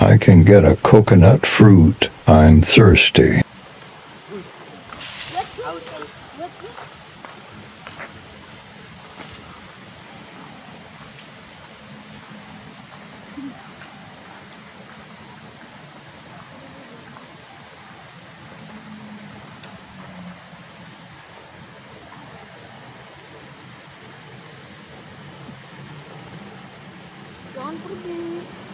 I can get a coconut fruit. I'm thirsty. Jangan pergi.